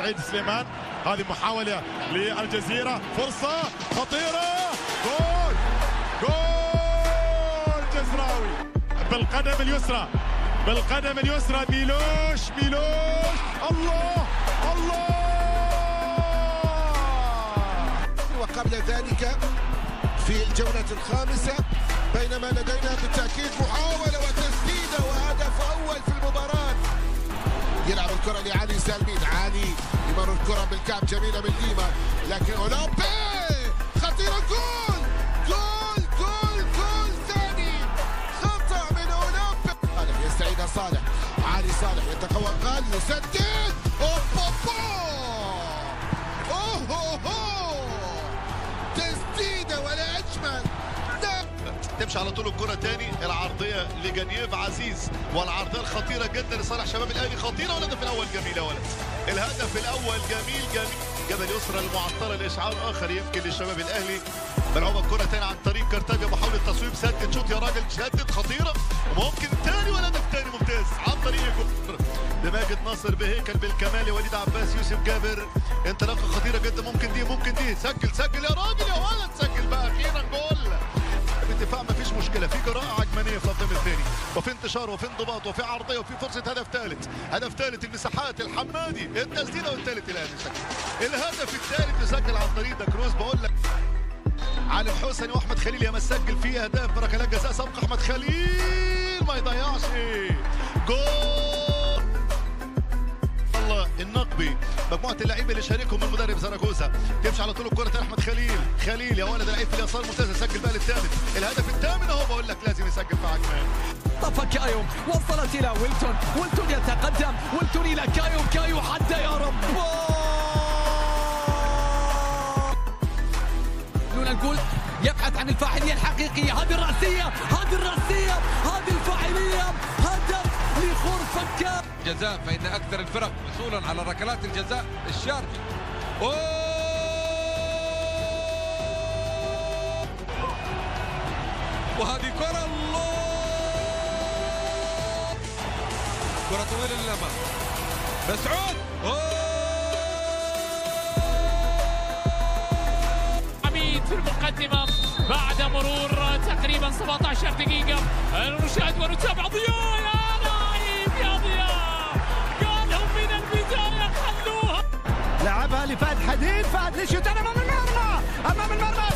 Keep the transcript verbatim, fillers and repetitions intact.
سعيد سليمان. هذه محاولة للجزيرة، فرصة خطيرة، جول جول جزراوي بالقدم اليسرى، بالقدم اليسرى ميلوش ميلوش الله الله. وقبل ذلك في الجولة الخامسة بينما لدينا بالتأكيد محاولة وتسديدة وهدف أول في المباراة. يلعب الكرة لعلي سالمين، علي يمر الكرة بالكعب، جميلة من ديما، لكن أولمبي خطيرة، جول جول جول جول ثاني، خطأ من أولمبي. صالح يستعيدها، صالح علي صالح يتقوى، قال يسدد، أوه أوه أوه تسديدة ولا أجمل. تمشي على طول الكرة تاني، العرضية لجنيف عزيز، والعرضية الخطيرة جدا لصالح شباب الأهلي، خطيرة. والهدف الأول جميل يا ولد، الهدف الأول جميل جميل. جبل يسرى المعطلة لإشعار آخر يمكن لشباب الأهلي. ملعوبة الكرة تاني عن طريق كرتاجة، محاولة تصويب، سدد، شوط يا راجل، سدد، خطيرة، وممكن تاني والهدف تاني ممتاز عن طريق الكرة لماجد ناصر بهيكل بالكمال، وليد عباس، يوسف جابر، انطلاقة خطيرة جدا، ممكن دي ممكن دي، سجل سجل يا راجل يا ولد، سجل بقى أخيرا جول. بالدفاع مفيش مشكله، في قراءه عجمانيه في الضم الثاني، وفي انتشار وفي انضباط وفي عرضيه وفي فرصه هدف ثالث، هدف ثالث المساحات، الحمادي التسديده، والثالث الاهلي سجل الهدف الثالث، يسجل عن طريق دا كروز. بقول لك علي الحسني واحمد خليل يا ما سجل فيه اهداف بركلات جزاء سابقه، احمد خليل ما يضيعش جول. الله النقبي، مجموعه اللعيبه اللي شاركهم المدرب زراجوزا، تمشي على طول الكره تاني، احمد خليل، خليل يا ولد لعيب في اليسار ممتاز، يسجل بقى للثالث، الهدف الثامن اهو، بقول لك لازم يسجل في عجمان. طفى كايو، وصلت الى ويلتون، ويلتون يتقدم، ويلتون الى كايو، كايو حتى يا رب. لولا نقول يبحث عن الفاعليه الحقيقيه، هذه الراسيه، هذه الراسيه، هذه الفاعليه، هدف لخرفكة جزاء. فإن أكثر الفرق حصولا على ركلات الجزاء الشارجي. أوه وهذه كرة، الله، كرة طويلة للأمام، مسعود، أوه عميد في المقدمة بعد مرور تقريبا سبعة عشر دقيقة. نشاهد ونتابع ضياء، يا لعيب يا ضياء، قالهم من البداية خلوها. لعبها لفهد حديد، فهد للشوط امام المرمى، امام المرمى